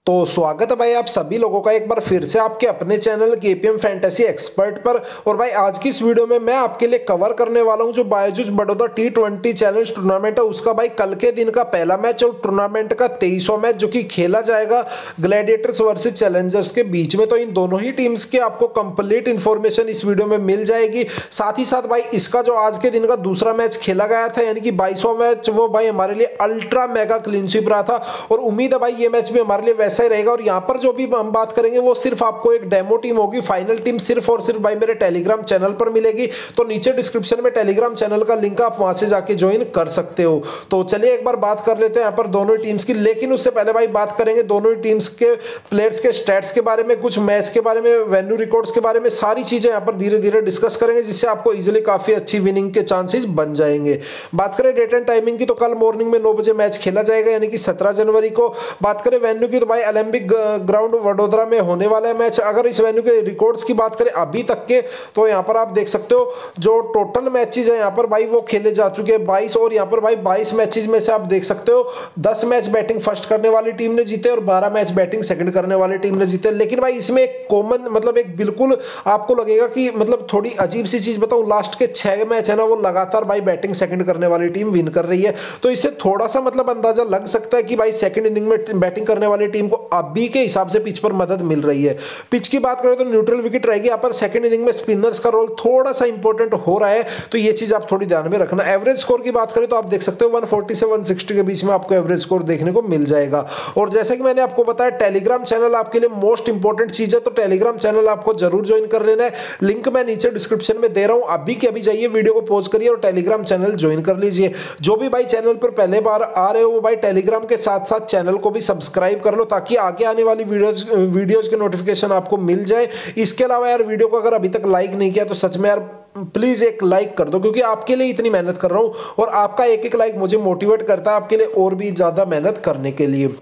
तो स्वागत है भाई आप सभी लोगों का एक बार फिर से आपके अपने चैनल केपीएम फैंटेसी एक्सपर्ट पर। और भाई आज की इस वीडियो में मैं आपके लिए कवर करने वाला हूं जो Byju's Baroda T20 challenge tournament है उसका भाई कल के दिन का पहला मैच और टूर्नामेंट का 23वां मैच जो कि खेला जाएगा ग्लैडिएटर्स वर्सेस चैलेंजर्स के बीच में। तो इन दोनों ही टीम्स की आपको कंप्लीट इन्फॉर्मेशन इस वीडियो में मिल जाएगी। साथ ही साथ भाई इसका जो आज के दिन का दूसरा मैच खेला गया था यानी कि 22वां मैच, वो भाई हमारे लिए अल्ट्रा मेगा क्लीन स्वीप रहा था और उम्मीद है भाई ये मैच भी हमारे लिए वैसा ही रहेगा। और यहां पर जो भी हम बात करेंगे वो सिर्फ आपको एक डेमो टीम होगी, फाइनल टीम सिर्फ और सिर्फ भाई मेरे टेलीग्राम चैनल पर मिलेगी। तो नीचे डिस्क्रिप्शन में टेलीग्राम चैनल का लिंक आप वहां से जाके ज्वाइन कर सकते हो। तो चलिए एक बार बात कर लेते हैं यहाँ पर दोनों टीम्स की, लेकिन उससे पहले भाई बात करेंगे दोनों टीम्स के प्लेयर्स के स्टैट्स के बारे में, कुछ मैच के बारे में, वेन्यू रिकॉर्ड्स के बारे में, सारी चीजें यहाँ पर धीरे धीरे डिस्कस करेंगे जिससे आपको इजिली काफी अच्छी विनिंग के चांसेस बन जाएंगे। बात करें डेट एंड टाइमिंग की तो कल मॉर्निंग में 9 बजे मैच खेला जाएगा यानी कि 17 जनवरी को। बात करें वेन्यू की तो भाई ओलंपिक ग्राउंड वडोदरा में होने वाला है मैच। अगर इस वेन्यू के रिकॉर्ड्स की बात करें अभी तक के तो यहाँ पर आप देख सकते हो जो टोटल मैचेस है यहाँ पर भाई वो खेले जा चुके हैं 22, और यहाँ पर भाई 22 मैचेस में से आप देख सकते हो 10 मैच बैटिंग फर्स्ट करने वाली टीम ने जीते और 12 मैच बैटिंग सेकंड करने वाली टीम ने जीते। लेकिन भाई इसमें एक कॉमन मतलब एक बिल्कुल आपको लगेगा कि मतलब थोड़ी अजीब सी चीज बताऊं, लास्ट के 6 मैच है ना वो लगातार भाई बैटिंग सेकंड करने वाली टीम विन कर रही है। तो इससे थोड़ा सा मतलब अंदाजा लग सकता है कि भाई सेकंड इनिंग में बैटिंग करने वाली टीम को अभी के हिसाब से पिच पर मदद मिल रही है। पिच की बात करें तो न्यूट्रल विकेट रहेगी यहाँ पर। सेकंड इनिंग में स्पिनर्स का रोल थोड़ा सा इंपॉर्टेंट हो रहा है तो ये चीज आप थोड़ी ध्यान में रखना। एवरेज स्कोर की बात करें तो आप देख सकते हो 140 से 160 के बीच में आपको एवरेज स्कोर देखने को मिल जाएगा। और जैसे कि मैंने आपको बताया टेलीग्राम चैनल आपके लिए मोस्ट इंपॉर्टेंट चीज है, तो टेलीग्राम चैनल आपको जरूर ज्वाइन कर लेना है। लिंक मैं नीचे डिस्क्रिप्शन में दे रहा हूं, अभी के अभी जाइए, वीडियो को पॉज करिए और टेलीग्राम चैनल ज्वाइन कर लीजिए। जो भी भाई चैनल पर पहले बार आ रहे हो वो भाई टेलीग्राम के साथ साथ चैनल को भी सब्सक्राइब कर लो ताकि आगे आने वाली वीडियोज के नोटिफिकेशन आपको मिल जाए। इसके अलावा यार वीडियो को अगर अभी तक लाइक नहीं किया तो सच में यार प्लीज एक लाइक कर दो, क्योंकि आपके लिए इतनी मेहनत कर रहा हूं और आपका एक एक लाइक मुझे मोटिवेट करता है आपके लिए और भी ज्यादा मेहनत करने के लिए।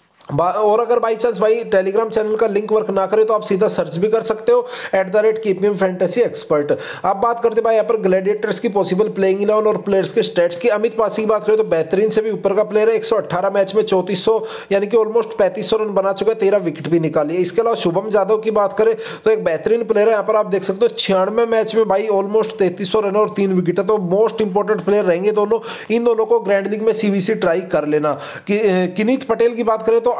और अगर बाई चांस भाई टेलीग्राम चैनल का लिंक वर्क ना करे तो आप सीधा सर्च भी कर सकते हो @KPM फैंटेसी एक्सपर्ट। आप बात करते भाई यहाँ पर ग्लैडिएटर्स की पॉसिबल प्लेइंग 11 और प्लेयर्स के स्टैट्स की। अमित पासी की बात करें तो बेहतरीन से भी ऊपर का प्लेयर है, 118 मैच में 3400 यानी कि ऑलमोस्ट 3500 रन बना चुका है, 13 विकेट भी निकाली है। इसके अलावा शुभम जादव की बात करें तो एक बेहतरीन प्लेयर है, यहाँ पर आप देख सकते हो 96 मैच में भाई ऑलमोस्ट 3300 रन और 3 विकेट है। तो मोस्ट इंपॉर्टेंट प्लेयर रहेंगे दोनों। इन दोनों को ग्रैंड लीग में CVC ट्राई कर लेना। किनीत पटेल की बात करें तो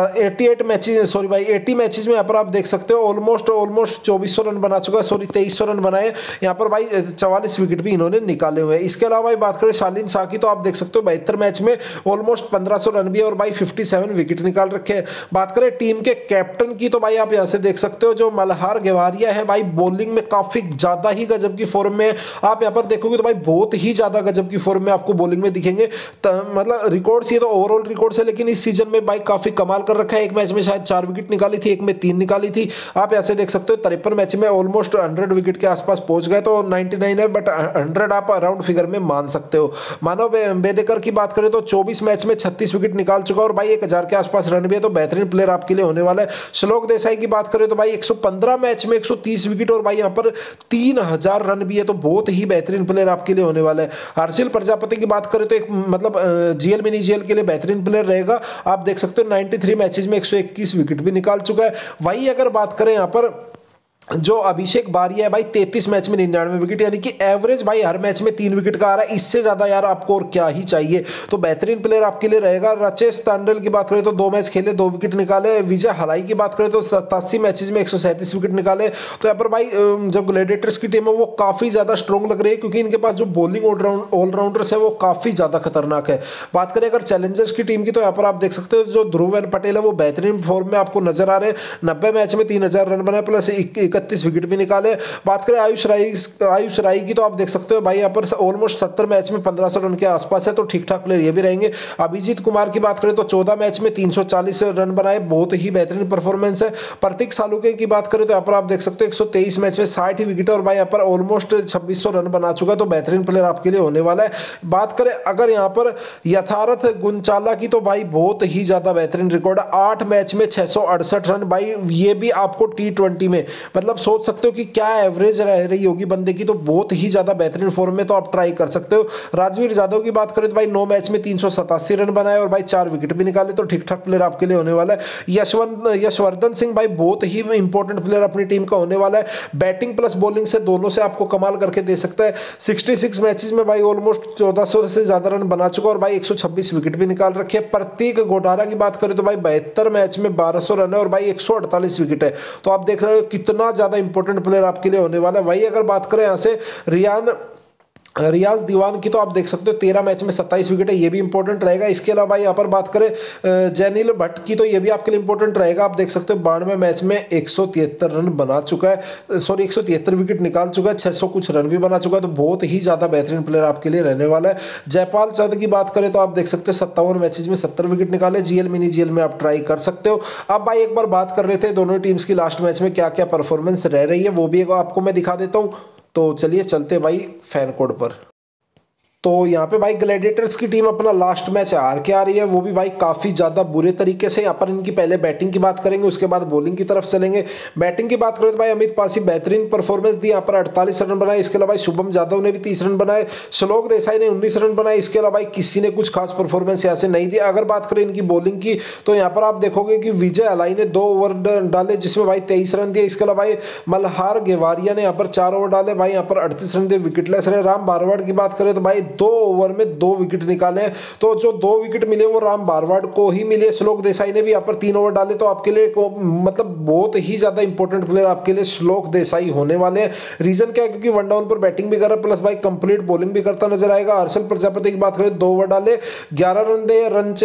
88 मैचेस सॉरी भाई 80 मैचेस में यहाँ पर आप देख सकते हो ऑलमोस्ट 2400 रन बना चुका है, सॉरी 2300 रन बनाए यहाँ पर भाई, 44 विकेट भी इन्होंने निकाले हुए हैं। इसके अलावा भाई बात करें शालीन शाह की तो आप देख सकते हो 72 मैच में ऑलमोस्ट 1500 रन भी और भाई 57 विकेट निकाल रखे हैं। बात करें टीम के कैप्टन की तो भाई आप यहाँ से देख सकते हो जो मल्हार गेवारिया है भाई, बॉलिंग में काफी ज्यादा ही गजब की फॉर्म में। आप यहाँ पर देखोगे तो भाई बहुत ही ज्यादा गजब की फॉर्म में आपको बॉलिंग में दिखेंगे। मतलब रिकॉर्ड्स ये तो ओवरऑल रिकॉर्ड्स है, लेकिन इस सीजन में भाई काफी कमाल कर रखा है। एक मैच में शायद 4 विकेट निकाली थी, एक में 3 निकाली थी। आप ऐसे देख सकते हो 53 मैच में ऑलमोस्ट 100 विकेट के आसपास पहुंच गए, तो 99 है बट 100 आप अराउंड फिगर में मान सकते हो। मानव बेदेकर की बात करें तो 24 मैच में 36 विकेट निकाल चुका और भाई 1000 के आसपास रन भी है, तो बेहतरीन प्लेयर आपके लिए होने वाला है। श्लोक देसाई की बात करें तो भाई 115 मैच में 130 विकेट और भाई यहाँ पर 3000 रन भी है, तो बहुत ही बेहतरीन प्लेयर आपके लिए होने वाला है। हर्षिल प्रजापति की बात करें तो एक मतलब GL मिनी GL के लिए बेहतरीन प्लेयर रहेगा। आप देख सकते हो 93 मैचेस में 121 विकेट भी निकाल चुका है। वही अगर बात करें यहाँ पर जो अभिषेक बारिया है भाई 33 मैच में 99 विकेट, यानी कि एवरेज भाई हर मैच में 3 विकेट का आ रहा है। इससे ज्यादा यार आपको और क्या ही चाहिए, तो बेहतरीन प्लेयर आपके लिए रहेगा। राचेश तांडल की बात करें तो 2 मैच खेले 2 विकेट निकाले। विजय हलाई की बात करें तो 87 मैचेस में 137 विकेट निकाले। तो यहाँ पर भाई जब ग्लैडिएटर्स की टीम है वो काफी ज्यादा स्ट्रॉन्ग लग रही है, क्योंकि इनके पास जो बॉलिंग ऑलराउंडर्स है वो काफी ज्यादा खतरनाक है। बात करें अगर चैलेंजर्स की टीम की तो यहाँ पर आप देख सकते हो जो ध्रुव एन पटेल है वो बेहतरीन फॉर्म में आपको नजर आ रहे हैं। 90 मैच में 3000 रन बनाए प्लस 31 विकेट भी निकाले। बात करें आयुष राय की तो आप देख सकते हो भाई यहाँ पर ऑलमोस्ट 70 मैच में 1500 रन के आसपास है, तो ठीक ठाक प्लेयर ये भी रहेंगे। अभिजीत कुमार की बात करें तो 14 मैच में 340 रन बनाए, बहुत ही बेहतरीन परफॉर्मेंस है। प्रतीक सालुके की बात करें तो यहाँ पर आप देख सकते हो 123 मैच में 60 विकेट और भाई यहाँ पर ऑलमोस्ट 2600 रन बना चुका है, तो बेहतरीन प्लेयर आपके लिए होने वाला है। बात करें अगर यहाँ पर यथार्थ गुंचाला की तो भाई बहुत ही ज्यादा बेहतरीन रिकॉर्ड है, 8 मैच में 668 रन भाई, ये भी आपको T20 में मतलब सोच सकते हो कि क्या एवरेज रह रही होगी बंदे की, तो बहुत ही ज्यादा बेहतरीन फॉर्म में, तो आप ट्राई कर सकते हो। राजवीर यादव की बात करें तो भाई 9 मैच में 387 रन बनाए और भाई 4 विकेट भी निकाले, तो ठीक ठाक प्लेयर आपके लिए होने वाला है। यशवर्धन सिंह भाई बहुत ही इंपॉर्टेंट प्लेयर अपनी टीम का होने वाला है, बैटिंग प्लस बॉलिंग से दोनों से आपको कमाल करके दे सकता है। 66 मैचेस में भाई ऑलमोस्ट 1400 से ज्यादा रन बना चुका और भाई 126 विकेट भी निकाल रखे हैं। प्रतीक गोडारा की बात करें तो भाई 72 मैच में 1200 रन है और भाई 148 विकेट है, तो आप देख रहे हो कितना ज्यादा इंपॉर्टेंट प्लेयर आपके लिए होने वाला है। वही अगर बात करें यहाँ से रियाज दीवान की, तो आप देख सकते हो 13 मैच में 27 विकेट है, ये भी इंपॉर्टेंट रहेगा। इसके अलावा यहाँ पर बात करें जैनिल भट्ट की, तो ये भी आपके लिए इंपॉर्टेंट रहेगा। आप देख सकते हो 92 मैच में 173 रन बना चुका है, सॉरी 173 विकेट निकाल चुका है, 600 कुछ रन भी बना चुका है, तो बहुत ही ज्यादा बेहतरीन प्लेयर आपके लिए रहने वाला है। जयपाल चंद की बात करें तो आप देख सकते हो 57 मैचेज में 70 विकेट निकाले, जीएल मिनी जीएल में आप ट्राई कर सकते हो। अब भाई एक बार बात कर रहे थे दोनों टीम्स की लास्ट मैच में क्या क्या परफॉर्मेंस रह रही है, वो भी आपको मैं दिखा देता हूँ। तो चलिए चलते भाई फैन कोड पर। तो यहाँ पे भाई ग्लैडिएटर्स की टीम अपना लास्ट मैच हार के आ रही है, वो भी भाई काफ़ी ज़्यादा बुरे तरीके से। यहाँ पर इनकी पहले बैटिंग की बात करेंगे, उसके बाद बॉलिंग की तरफ चलेंगे। बैटिंग की बात करें तो भाई अमित पासी बेहतरीन परफॉर्मेंस दी, यहाँ पर 48 रन बनाए। इसके अलावा शुभम यादव ने भी 30 रन बनाए, श्लोक देसाई ने 19 रन बनाए। इसके अलावा भाई किसी ने कुछ खास परफॉर्मेंस यहाँ से नहीं दिया। अगर बात करें इनकी बॉलिंग की, तो यहाँ पर आप देखोगे कि विजय अलाई ने 2 ओवर डाले जिसमें भाई 23 रन दिए। इसके अलावा भाई मल्हार गेवारिया ने यहाँ पर 4 ओवर डाले, भाई यहाँ पर 38 रन दिए, विकेटलेस रहे। राम बारवाड़ की बात करें तो भाई 2 ओवर में 2 विकेट निकाले, तो जो 2 विकेट मिले वो राम बारवाड़ को ही मिले। श्लोक देसाई ने भी यहाँ पर 3 ओवर डाले, तो आपके लिए मतलब बहुत ही ज्यादा इंपॉर्टेंट प्लेयर आपके लिए श्लोक देसाई होने वाले हैं। रीजन क्या है, क्योंकि वन डाउन पर बैटिंग भी कर रहा है, प्लस भाई कंप्लीट बॉलिंग भी करता नजर आएगा। हर्षल प्रजापति की बात करें 2 ओवर डाले, 11 रन दे।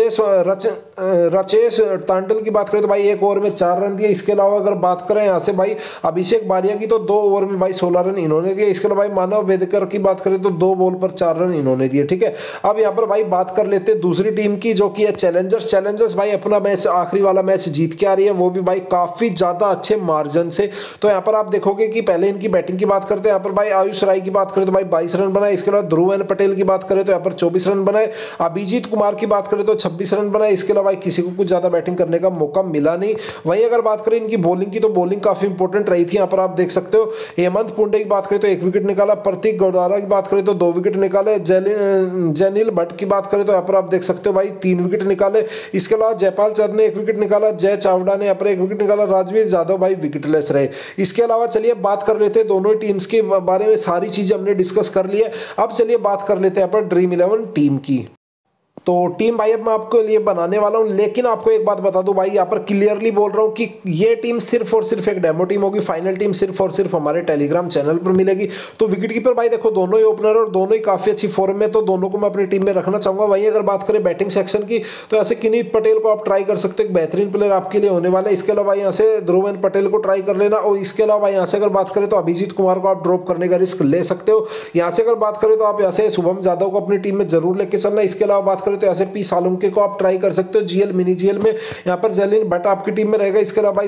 रचेश तांडल की बात करें तो भाई 1 ओवर में 4 रन दिए। इसके अलावा अगर बात करें यहाँ से भाई अभिषेक बारिया की, तो 2 ओवर में भाई 16 रन इन्होंने दिए। इसके अलावा भाई मानव वेदकर की बात करें तो 2 बॉल पर 4 रन इन्होंने दिए, ठीक है। अब यहाँ पर भाई बात कर लेते हैं दूसरी टीम की, जो कि है चैलेंजर्स भाई अपना मैच आखिरी वाला मैच जीत के आ रही है, वो भी भाई काफी ज्यादा अच्छे मार्जिन से। तो यहाँ पर आप देखोगे कि पहले इनकी बैटिंग की बात करते हैं। यहाँ पर भाई आयुष राय की बात करें तो भाई 22 रन बनाए। इसके अलावा ध्रुव एन पटेल की बात करें तो यहाँ पर 24 रन बनाए। अभिजीत कुमार की बात करें तो 26 रन बनाए। इसके अलावा भाई किसी को कुछ ज्यादा बैटिंग करने का मौका मिला नहीं। वहीं अगर बात करें इनकी बॉलिंग की, तो बॉलिंग काफी इंपॉर्टेंट रही थी। यहाँ पर आप देख सकते हो हेमंत पुंडे की बात करें तो 1 विकेट निकाला। प्रतीक गोडारा की बात करें तो 2 विकेट निकाले। जैनिल भट्ट की बात करें तो यहाँ पर आप देख सकते हो भाई 3 विकेट निकाले। इसके अलावा जयपाल चंद ने 1 विकेट निकाला। जय चावड़ा ने यहाँ पर 1 विकेट निकाला। राजवीर यादव भाई विकेटलेस रहे। इसके अलावा चलिए बात कर लेते हैं दोनों टीम्स के बारे में, सारी चीजें हमने डिस्कस कर ली है। अब चलिए बात कर लेते हैं यहाँ पर ड्रीम 11 टीम की। तो टीम भाई अब मैं आपके लिए बनाने वाला हूं, लेकिन आपको एक बात बता दूं भाई, यहाँ पर क्लियरली बोल रहा हूं कि ये टीम सिर्फ और सिर्फ एक डेमो टीम होगी। फाइनल टीम सिर्फ और सिर्फ हमारे टेलीग्राम चैनल पर मिलेगी। तो विकेट कीपर भाई देखो दोनों ही ओपनर और दोनों ही काफी अच्छी फॉर्म में, तो दोनों को मैं अपनी टीम में रखना चाहूंगा। वहीं अगर बात करें बैटिंग सेक्शन की, तो ऐसे किनीत पटेल को आप ट्राई कर सकते हो, एक बेहतरीन प्लेयर आपके लिए होने वाला है। इसके अलावा यहाँ से ध्रुव एन पटेल को ट्राई कर लेना। और इसके अलावा यहाँ से अगर बात करें तो अभिजीत कुमार को आप ड्रॉप करने का रिस्क ले सकते हो। यहाँ से अगर बात करें तो आप यहाँ से शुभम यादव को अपनी टीम में जरूर लेके चलना। इसके अलावा बात करें तो यहाँ से पी सालुंके को आप ट्राई कर सकते हो जीएल मिनी जीएल में। यहाँ पर जैलिन भट्ट आपकी टीम में रहेगा। इसके अलावा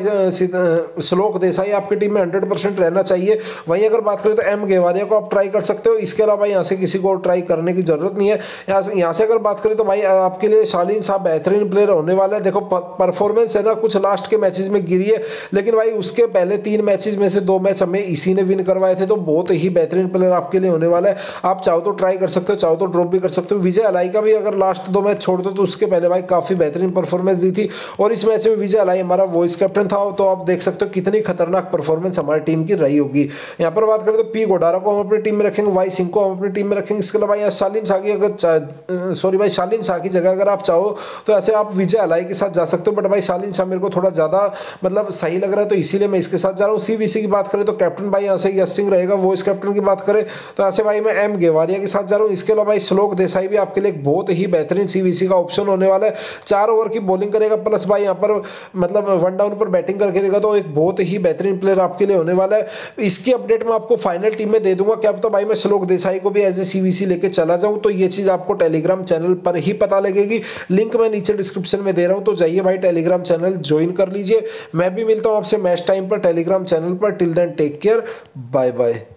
श्लोक देसाई आपकी टीम में 100% रहना चाहिए। वहीं अगर बात करें तो एम गेवारिया को आप ट्राई कर सकते हो। इसके अलावा यहाँ से किसी को ट्राई करने की जरूरत नहीं है। यहाँ से अगर बात करें तो भाई आपके लिए शालीन साहब बेहतरीन प्लेयर होने वाला है। देखो परफॉर्मेंस है ना कुछ लास्ट के मैचेस में गिरी है, लेकिन भाई उसके पहले 3 मैचेस में से 2 मैच हमें इसी ने विन करवाए थे, तो बहुत ही बेहतरीन प्लेयर आपके लिए होने वाला है। आप चाहो तो ट्राई कर सकते हो, चाहो तो ड्रॉप भी कर सकते हो। विजय अलाई का भी अगर लास्ट 2 मैच छोड़ दो तो उसके पहले भाई काफी बेहतरीन परफॉर्मेंस दी थी, और इस मैच में विजय अलाई हमारा वॉइस कैप्टन था। तो आप देख सकते हो कितनी खतरनाक परफॉर्मेंस हमारी टीम की रही होगी। यहाँ पर बात करें तो पी गोडारा को हम अपनी टीम में रखेंगे, वाई सिंह को हम अपनी टीम में रखेंगे। इसके अलावा यहाँ शालीन शाह की शालीन शाह की जगह अगर आप चाहो तो ऐसे आप विजय अलाई के साथ जा सकते हो, बट भाई शालीन शाह मेरे को थोड़ा ज्यादा मतलब सही लग रहा है, तो इसीलिए मैं इसके साथ जा रहा हूँ। सीवीसी की बात करें तो कैप्टन भाई यहाँ से यश सिंह रहेगा। वॉइस कैप्टन की बात करें तो ऐसे भाई मैं एम गेवारिया के साथ जा रहा हूँ। इसके अलावा श्लोक देसाई भी आपके लिए एक बहुत ही बेहतरीन सीवीसी का ऑप्शन होने वाला है। 4 ओवर की बॉलिंग करेगा, प्लस भाई यहाँ पर मतलब वन डाउन पर बैटिंग करके देगा, तो एक बहुत ही बेहतरीन प्लेयर आपके लिए होने वाला है। इसकी अपडेट मैं आपको फाइनल टीम में दे दूंगा। क्या पता भाई मैं श्लोक देसाई को भी एज ए सीवीसी लेके चला जाऊं, तो ये चीज आपको टेलीग्राम चैनल पर ही पता लगेगी। लिंक मैं नीचे डिस्क्रिप्शन में दे रहा हूं, तो जाइए भाई टेलीग्राम चैनल ज्वाइन कर लीजिए। मैं भी मिलता हूं आपसे मैच टाइम पर टेलीग्राम चैनल पर। Till then take care, bye bye.